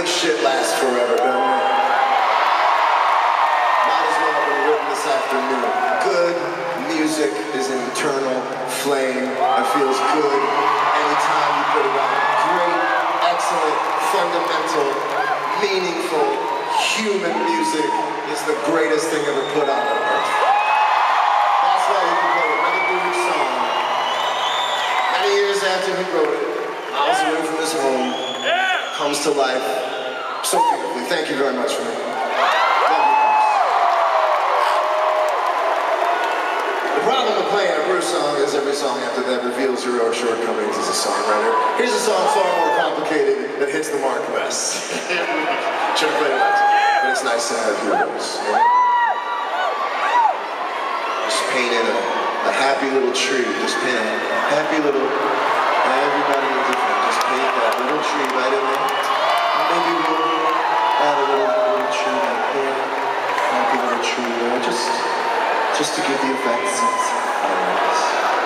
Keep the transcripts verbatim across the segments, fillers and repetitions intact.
good shit lasts forever, don't it? Might as well have been written this afternoon. Good music is an eternal flame that feels good anytime you put it on. Great, excellent, fundamental, meaningful, human music is the greatest thing ever put on earth. That's why you can play another Groove song. Many years after he wrote it, miles away from his home, comes to life so beautifully. Thank you very much for me. Love you guys. The problem with playing a Bruce song is every song after that reveals your own shortcomings as a songwriter. Here's a song far more complicated that hits the mark less. Should have played it less. But it's nice to have heroes. Just painted a, a happy little tree. Just paint a happy little, everybody is different. Just paint that little tree right in there. And maybe we'll add a little, little tree right there. Happy little tree there. Just, just to give the effect some fireworks.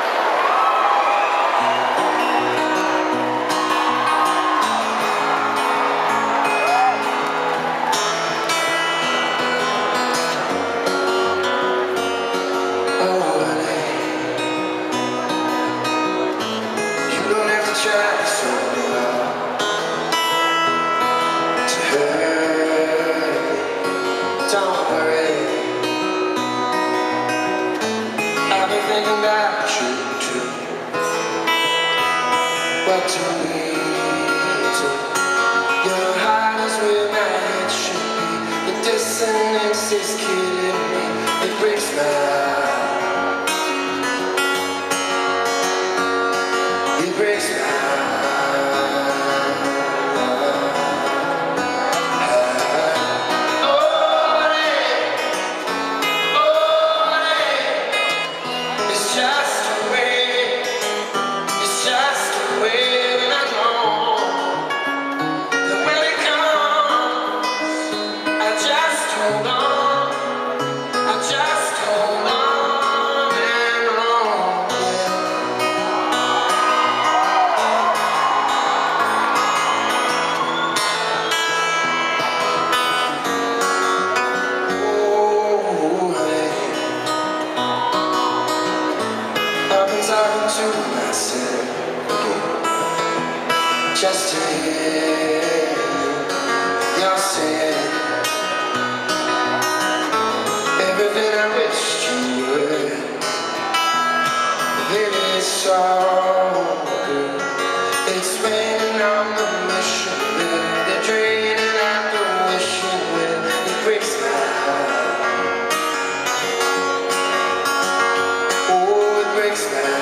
Don't worry, I've been thinking about you too. What do we do? Your heart is where my head should be. The dissonance is killing me. It breaks my heart. It breaks my heart. Talking to myself again, just to hear you say everything I wished you would. Baby, it's so good. It's raining on the mission wheel. They're draining out the wishing well. It breaks my heart. Oh, it breaks my heart.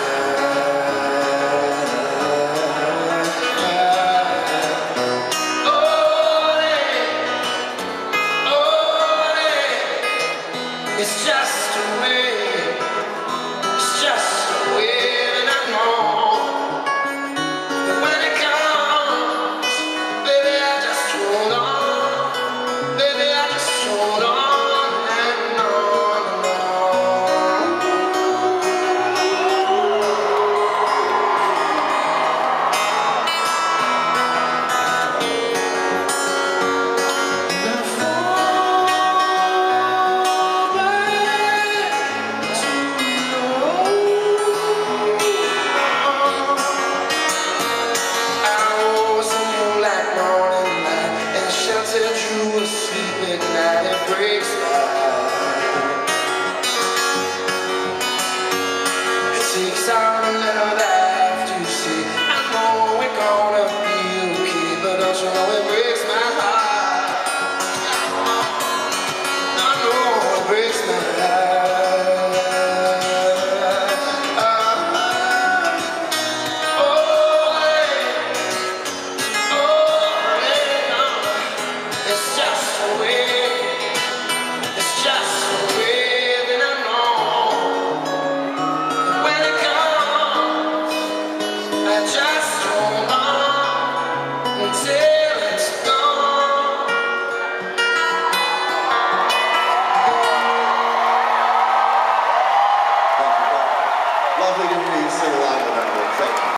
It's just a way, it's just a way that I know that when it comes, baby, I just hold on, baby, I just hold on and on takes all the love I have to see. I know we're gonna be okay, but don't you know it breaks my heart? I know it breaks my heart. Oh, oh, hey. Oh, hey, no. It's just a way, it's just a way. Just